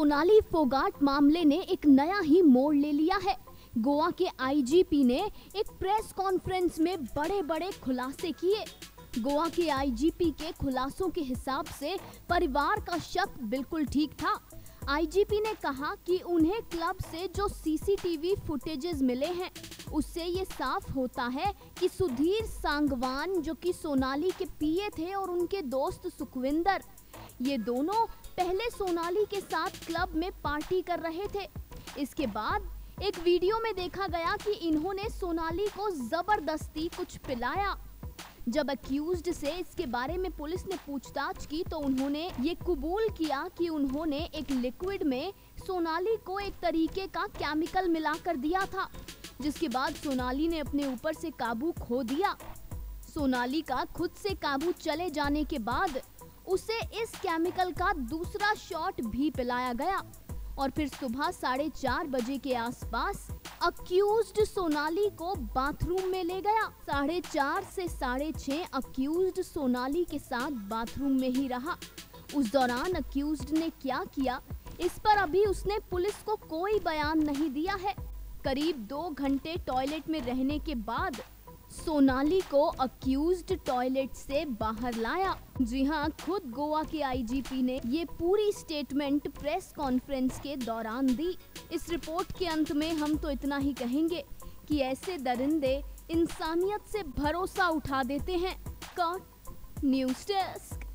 सोनाली फोगाट मामले ने एक नया ही मोड़ ले लिया है। गोवा के आईजीपी ने एक प्रेस कॉन्फ्रेंस में बड़े बड़े खुलासे किए। गोवा के आईजीपी के खुलासों के हिसाब से परिवार का शक बिल्कुल ठीक था। आईजीपी ने कहा कि उन्हें क्लब से जो सीसीटीवी फुटेजेस मिले हैं उससे ये साफ होता है कि सुधीर सांगवान, जो कि सोनाली के पीए थे, और उनके दोस्त सुखविंदर, ये दोनों पहले सोनाली के साथ क्लब में पार्टी कर रहे थे। इसके बाद एक वीडियो में देखा गया कि इन्होंने सोनाली को जबरदस्ती कुछ पिलाया। जब अक्यूज्ड से इसके बारे में पुलिस ने पूछताछ की तो उन्होंने ये कबूल किया कि उन्होंने एक लिक्विड में सोनाली को एक तरीके का केमिकल मिलाकर दिया था, जिसके बाद सोनाली ने अपने ऊपर से काबू खो दिया। सोनाली का खुद से काबू चले जाने के बाद उसे इस केमिकल का दूसरा शॉट भी पिलाया गया और फिर सुबह 4:30 बजे के आसपास अक्यूज्ड सोनाली को बाथरूम में ले गया। 4:30 से 6:30 अक्यूज्ड सोनाली के साथ बाथरूम में ही रहा। उस दौरान अक्यूज्ड ने क्या किया, इस पर अभी उसने पुलिस को कोई बयान नहीं दिया है। करीब 2 घंटे टॉयलेट में रहने के बाद सोनाली को अक्यूज्ड टॉयलेट से बाहर लाया। जी हां, खुद गोवा के आईजीपी ने ये पूरी स्टेटमेंट प्रेस कॉन्फ्रेंस के दौरान दी। इस रिपोर्ट के अंत में हम तो इतना ही कहेंगे कि ऐसे दरिंदे इंसानियत से भरोसा उठा देते हैं। कॉट न्यूज़ डेस्क।